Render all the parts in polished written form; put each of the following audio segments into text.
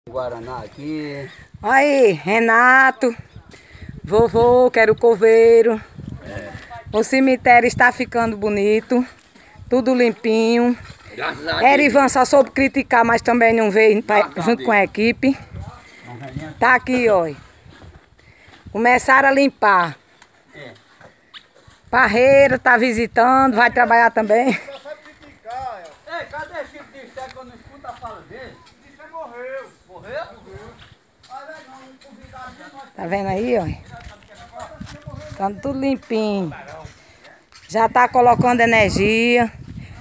Guaraná aqui. Aí, Renato, vovô, quero coveiro. O cemitério está ficando bonito, tudo limpinho. Graças a Deus. Erivan só soube criticar, mas também não veio junto com a equipe. Tá aqui, ó. Começaram a limpar. Parreira tá visitando, vai trabalhar também. Ei, cadê esse tipo de que eu não escuto a fala dele? Isso morreu. Morreu? Tá vendo aí, ó? Tá tudo limpinho. Já tá colocando energia.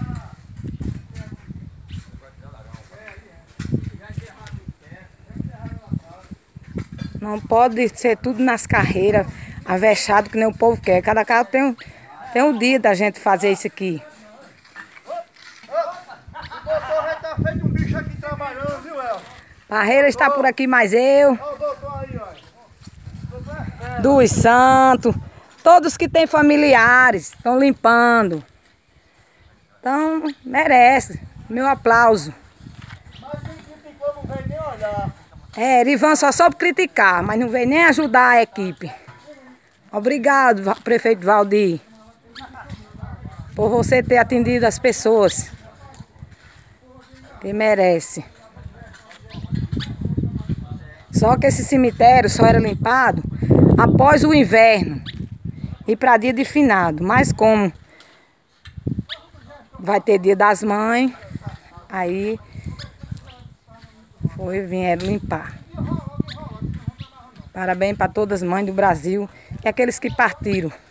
Não pode ser tudo nas carreiras, avexado que nem o povo quer. Cada carro tem um dia da gente fazer isso aqui. O doutor já tá feito um bicho aqui trabalhando, viu, El? Parreira está por aqui, mais eu. Olha o doutor aí, ó. Dos Santos. Todos que têm familiares estão limpando. Então, merece. Meu aplauso. Mas quem criticou não veio nem olhar. Erivan só soube criticar, mas não veio nem ajudar a equipe. Obrigado, prefeito Valdir, por você ter atendido as pessoas que merece. Só que esse cemitério só era limpado após o inverno e para dia de finado. Mas como vai ter dia das mães, aí vieram limpar. Parabéns para todas as mães do Brasil e aqueles que partiram.